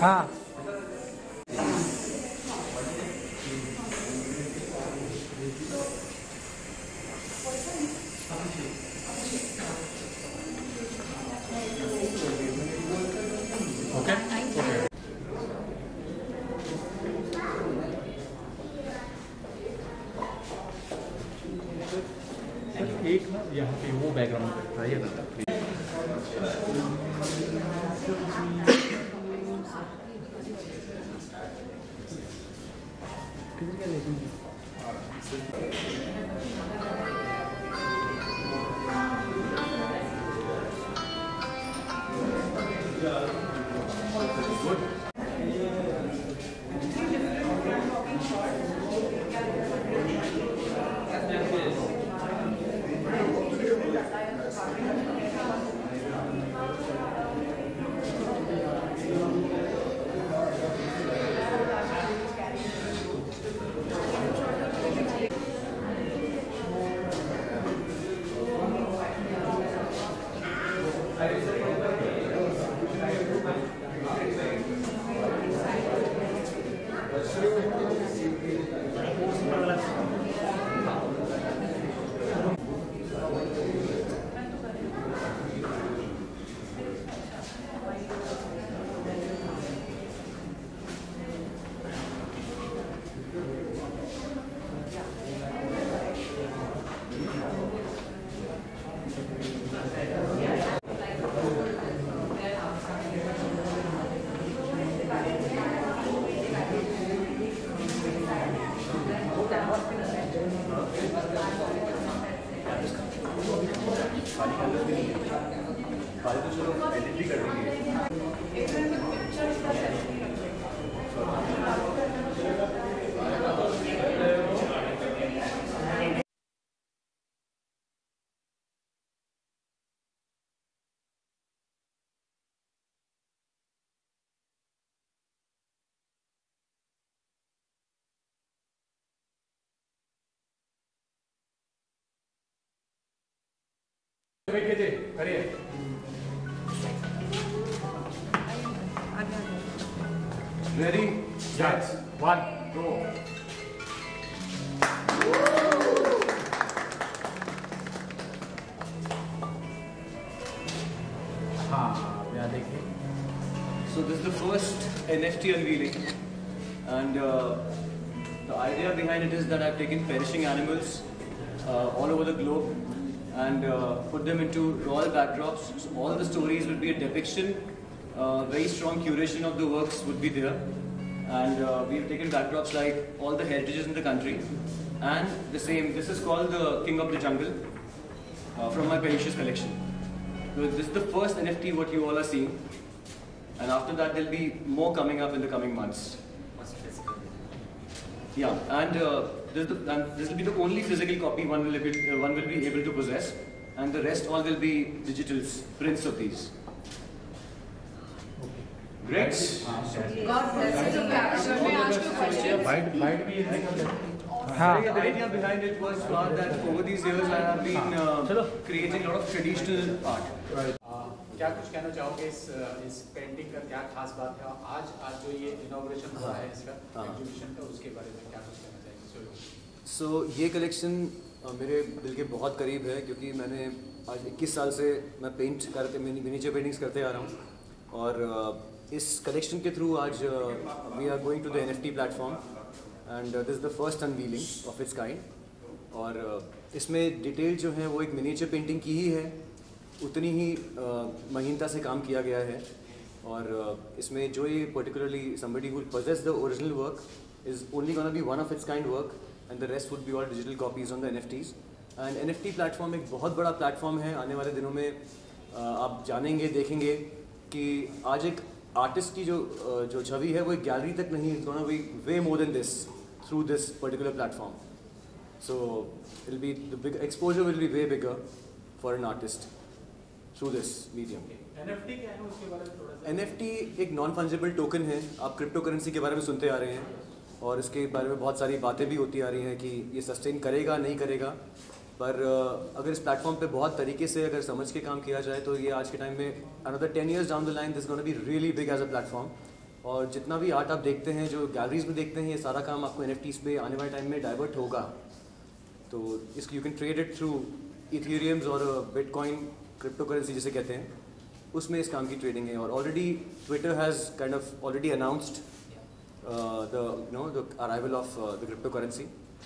हाँ ओके एक ना यहाँ पे वो बैकग्राउंड पे ट्राई करता प्लीज। Ready, set, 1, go. हाँ यहाँ देखिए। So this is the first NFT unveiling, and the idea behind it is that I've taken perishing animals all over the globe and put them into royal backdrops. So all the stories will be a depiction. Very strong curation of the works would be there, and we've taken backdrops like all the heritages in the country, and the same. This is called the King of the Jungle from my Perishus collection. So this is the first NFT what you all are seeing, and after that there'll be more coming up in the coming months. Yeah, and this will be the only physical copy one will be able to possess, and the rest all will be digitals, prints of these. Great. God bless you. Can I ask you a question? Might be The idea behind it was that over these years I have been creating a lot of traditional art. क्या कुछ कहना चाहोगे इस painting का क्या खास बात है? आज जो ये इनॉग्रेशन हुआ है इसका एग्जीबिशन का, उसके बारे में क्या कुछ कहना चाहेंगे? So ये कलेक्शन मेरे दिल के बहुत करीब है, क्योंकि मैंने आज 21 साल से मैं पेंट करते मिनीचर पेंटिंग्स करते आ रहा हूँ, और इस कलेक्शन के थ्रू आज we are going to the NFT platform, and this is the first unveiling of its kind. और इसमें डिटेल जो है वो एक मिनीचर पेंटिंग की ही है, उतनी ही महीनता से काम किया गया है. और इसमें जो ये particularly somebody who possess the original work is only gonna be one of its kind work, and the rest would be all digital copies on the NFTs. And NFT platform एक बहुत बड़ा प्लेटफॉर्म है. आने वाले दिनों में आप जानेंगे, देखेंगे कि आज एक आर्टिस्ट की जो छवि है वो एक गैलरी तक नहीं, it's gonna be way more than this through this particular platform. So it will be the big exposure will be way bigger for an artist through this medium. NFT क्या है उसके बारे में थोड़ा सा? NFT एक नॉन फंजिबल टोकन है. आप क्रिप्टो करेंसी के बारे में सुनते आ रहे हैं, और इसके बारे में बहुत सारी बातें भी होती आ रही हैं कि ये सस्टेन करेगा नहीं करेगा. पर अगर इस प्लेटफॉर्म पे बहुत तरीके से अगर समझ के काम किया जाए तो ये आज के टाइम में another 10 years down the line this gonna be really big as a platform. और जितना भी आर्ट आप देखते हैं, जो गैलरीज में देखते हैं, ये सारा काम आपको NFTs पे आने वाले टाइम में डाइवर्ट होगा। तो इसको you can trade it through ethereums और बिटकॉइन, क्रिप्टो करेंसी जिसे कहते हैं, उसमें इस काम की ट्रेडिंग है। और already Twitter has kind of already announced the arrival of the crypto currency.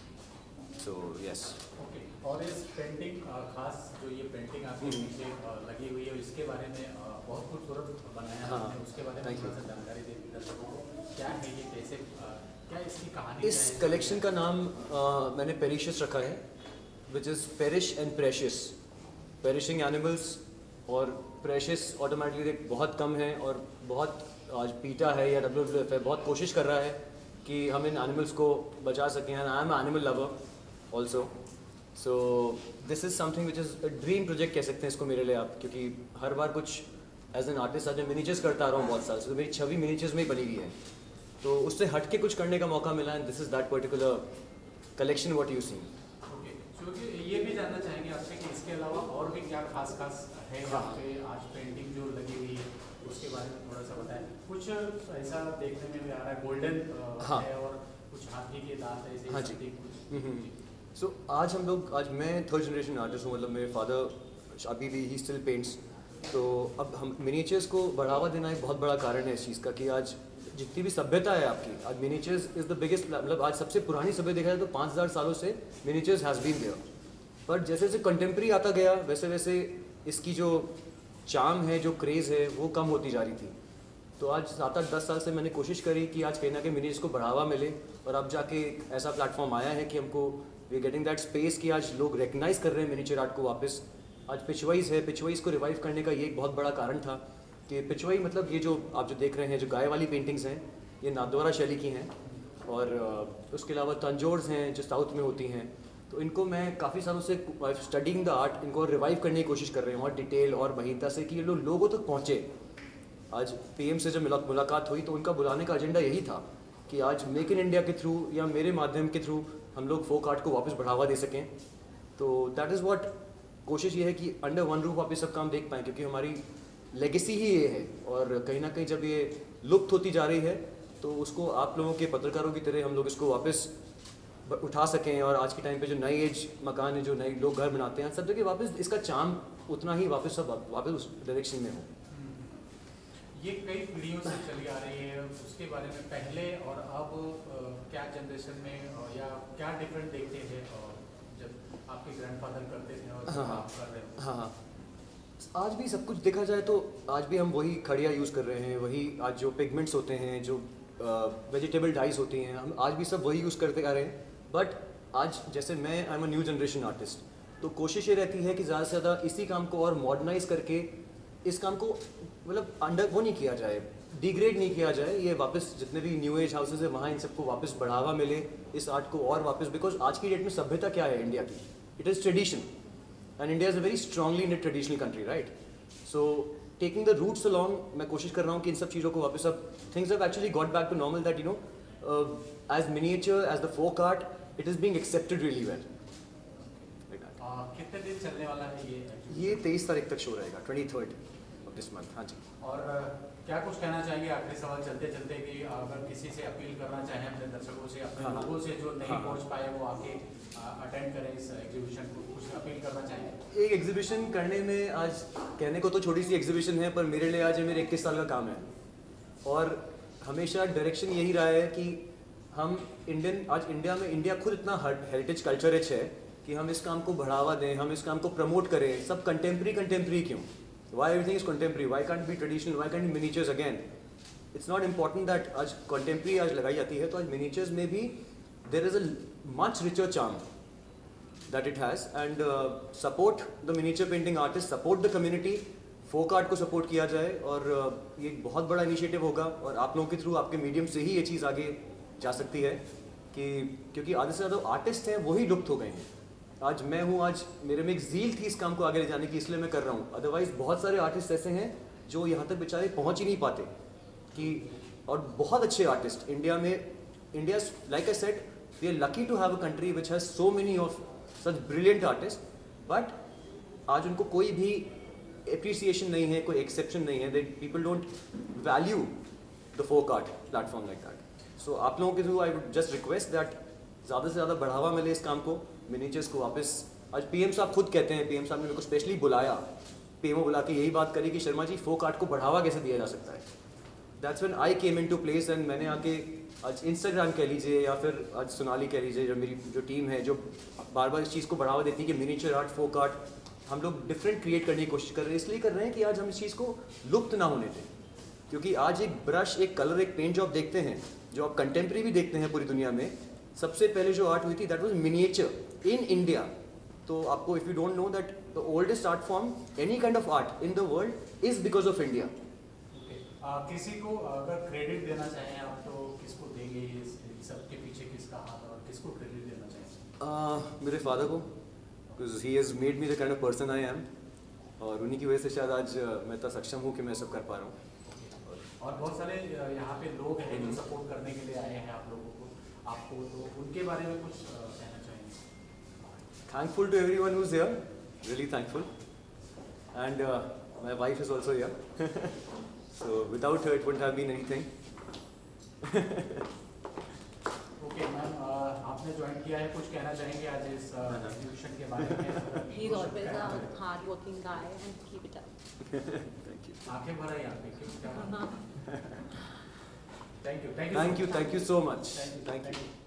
So yes. Okay, और इस पेंटिंग खास जो ये पेंटिंग आपके पीछे लगी हुई है, इसके बारे में बहुत खूबसूरत बनाया है आपने, उसके बारे में थोड़ा सा जानकारी दे दीजिए दर्शकों को। क्या है ये, कैसे, क्या इसकी कहानी? इस कलेक्शन का नाम मैंने पेरिशियस रखा है, which is perish and precious. Perishing animals और प्रेशियस ऑटोमेटिकली बहुत कम है, और बहुत आज पीटा है या WWF है, बहुत कोशिश कर रहा है कि हम इन एनिमल्स को बचा सकें। And I am animal lover also, so this is something which is a dream project कह सकते हैं इसको मेरे लिए आप, क्योंकि हर बार कुछ एज एन आर्टिस्ट आज मैं मिनीचर्स करता आ रहा हूँ बहुत साल से, तो मेरी छवि मिनीचर्स में ही बनी हुई है, तो उससे हट के कुछ करने का मौका मिला। And this is that particular collection what you see. Okay, क्योंकि ये भी जानना चाहेंगे आपसे कि इसके अलावा और भी क्या खास है यहाँ पे आज पेंटिंग जो लगी हुई है, उसके बारे में थोड़ा सा बताएं। कुछ ऐसा देखने में भी आ रहा है, गोल्डन है और कुछ हाथी के दांत ऐसे। हाँ जी। सो आज मैं थर्ड जनरेशन आर्टिस्ट हूँ, मतलब मेरे फादर अभी भी ही स्टिल पेंट्स। तो अब हम मिनीचर्स को बढ़ावा देना एक बहुत बड़ा कारण है इस चीज़ का, कि आज जितनी भी सभ्यता है आपकी, आज मिनीचर्स इज़ द बिगेस्ट, मतलब आज सबसे पुरानी सभ्यता देखा जाए तो 5000 सालों से मिनीचर्स हैज़ बीन देयर। पर जैसे जैसे कंटेम्प्रेरी आता गया, वैसे वैसे इसकी जो चार्म है, जो क्रेज़ है, वो कम होती जा रही थी। तो आज 7-8-10 साल से मैंने कोशिश करी कि आज कहीं ना कहीं मिनीचर्स को बढ़ावा मिले, और अब जाके ऐसा प्लेटफॉर्म आया है कि हमको वी गेटिंग दैट स्पेस कि आज लोग रिकग्नाइज कर रहे हैं मिनीचर आर्ट को वापस। आज पिचवाइज है, पिचवाइज को रिवाइव करने का ये एक बहुत बड़ा कारण था कि पिचवाई मतलब ये जो आप जो देख रहे हैं, जो गाय वाली पेंटिंग्स हैं, ये नाथद्वारा शैली की हैं, और उसके अलावा तंजोर्स हैं जो साउथ में होती हैं। तो इनको मैं काफ़ी सालों से स्टडिंग द आर्ट, इनको रिवाइव करने की कोशिश कर रहे हैं और डिटेल और महीनता से, कि ये लोगों तक पहुँचे। आज PM से जब मुलाकात हुई तो उनका बुलाने का एजेंडा यही था कि आज मेक इन इंडिया के थ्रू या मेरे माध्यम के थ्रू हम लोग फोक आर्ट को वापस बढ़ावा दे सकें। तो दैट इज़ व्हाट कोशिश ये है कि अंडर वन रूफ आप ये सब काम देख पाएँ, क्योंकि हमारी लेगेसी ही ये है। और कहीं ना कहीं जब ये लुप्त होती जा रही है, तो उसको आप लोगों के पत्रकारों की तरह हम लोग इसको वापस उठा सकें। और आज के टाइम पे जो नई एज मकान है, जो नए लोग घर बनाते हैं, सब जगह वापस इसका चार्म उतना ही वापस उस डायरेक्शन में हो। ये कई पीढ़ियों से चली आ रही है, उसके बारे में पहले और अब क्या जनरेशन में या क्या डिफरेंट देखते थे जब आपके ग्रैंडफादर करते थे और आप कर रहे हो? हाँ, आज भी सब कुछ देखा जाए तो आज भी हम वही खड़िया यूज़ कर रहे हैं, वही आज जो पिगमेंट्स होते हैं, जो वेजिटेबल डाइज होती हैं, हम आज भी सब वही यूज़ करते आ रहे हैं। बट आज जैसे मैं I am a new generation artist, तो कोशिश ये रहती है कि ज़्यादा से ज़्यादा इसी काम को और मॉडर्नाइज करके इस काम को मतलब अंडर वो नहीं किया जाए, डिग्रेड नहीं किया जाए। ये वापस जितने भी न्यू एज हाउसेज है वहाँ इन सबको वापस बढ़ावा मिले, इस आर्ट को और वापस, बिकॉज आज की डेट में सभ्यता क्या है इंडिया की, it is tradition, and India is a very strongly in traditional country, right. So taking the roots along, मैं कोशिश कर रहा हूँ कि इन सब चीज़ों को वापस, अब things have actually got back to normal, that you know as miniature, as the folk art, it is being accepted really well. कितने दिन चलने वाला है ये 23 तारीख तक शो रहेगा, 23rd ऑफ दिस मंथ। हाँ जी। और क्या कुछ कहना चाहेंगे आखिरी सवाल चलते चलते, कि अगर किसी से अपील करना चाहें अपने दर्शकों से, अपने लोगों से जो नहीं पहुंच पाए वो आके अटेंड करें इस एग्जीबिशन को, कुछ अपील करना चाहेंगे? एक एग्जीबिशन करने में आज कहने को तो छोटी सी एग्जीबिशन है, पर मेरे लिए आज मेरे 21 साल का काम है, और हमेशा डायरेक्शन यही रहा है कि हम आज इंडिया में, इंडिया खुद इतना हेरिटेज कल्चर रिच है कि हम इस काम को बढ़ावा दें, हम इस काम को प्रमोट करें। सब कंटेम्प्रेरी क्यों? Why everything is contemporary? Why can't it be traditional? Why can't it be miniatures again? It's not important that आज contemporary आज लगाई जाती है, तो आज miniatures में भी there is a much richer charm that it has, and support the miniature painting artists, support the community, folk art को support किया जाए, और ये एक बहुत बड़ा इनिशिएटिव होगा, और आप लोगों के थ्रू, आपके मीडियम से ही ये चीज़ आगे जा सकती है, कि क्योंकि आधे से ज़्यादा आर्टिस्ट हैं वही लुप्त हो गए हैं। आज मैं हूँ, आज मेरे में एक ज़ील थी इस काम को आगे ले जाने की, इसलिए मैं कर रहा हूँ। अदरवाइज़ बहुत सारे आर्टिस्ट ऐसे हैं जो यहाँ तक बेचारे पहुँच ही नहीं पाते, कि और बहुत अच्छे आर्टिस्ट इंडिया में, India like I said, we are lucky to have a country which has so many of such brilliant artist, but आज उनको कोई भी एप्रिसिएशन नहीं है, कोई एक्सेप्शन नहीं है, that people don't value the folk art platform like that. So आप लोगों के through I would just request that ज़्यादा से ज़्यादा बढ़ावा मिले इस काम को, मिनीचर्स को वापस। आज पीएम साहब खुद कहते हैं, पीएम साहब ने मेरे को स्पेशली बुलाया, पीएमओ बुला के यही बात करी कि शर्मा जी फोक आर्ट को बढ़ावा कैसे दिया जा सकता है। That's when I came into place and मैंने आके आज इंस्टाग्राम कह लीजिए या फिर आज सोनाली कह लीजिए, जो मेरी जो टीम है जो बार बार इस चीज़ को बढ़ावा देती है कि मिनीचर आर्ट, फोक आर्ट, हम लोग डिफरेंट क्रिएट करने की कोशिश कर रहे हैं। इसलिए कर रहे हैं कि आज हम इस चीज़ को लुप्त ना होने दें, क्योंकि आज एक ब्रश, एक कलर, एक पेंट जो आप देखते हैं, जो आप कंटेम्प्रेरी भी देखते हैं पूरी दुनिया में, सबसे पहले जो आर्ट हुई थी that was miniature in India. तो आपको if you don't know that the oldest art form, any kind of art in the world is because of India. किसी को अगर क्रेडिट देना चाहें आप तो किसको देंगे, इस सबके पीछे किसका हाथ और किसको क्रेडिट देना चाहेंगे? मेरे फादर को, because he has made me the kind of person I am, और उन्हीं की वजह से शायद आज मैं इतना सक्षम हूँ कि मैं सब कर पा रहा हूँ। और बहुत सारे यहाँ पे लोग हैं जो सपोर्ट करने के लिए आए हैं आप लोगों को, आपको, तो उनके बारे में कुछ कहना चाहेंगे? Thankful to everyone who's here, really thankful, and my wife is also here. So without her it wouldn't have been anything. Okay ma'am, आपने ज्वाइन किया है, कुछ कहना चाहेंगे आज इस एग्जीबिशन के बारे में? He's always a hard-working guy and keep it up. Thank you. आंखें भरा ही आप देखिए क्या। Thank you Thank you so much. Thank you.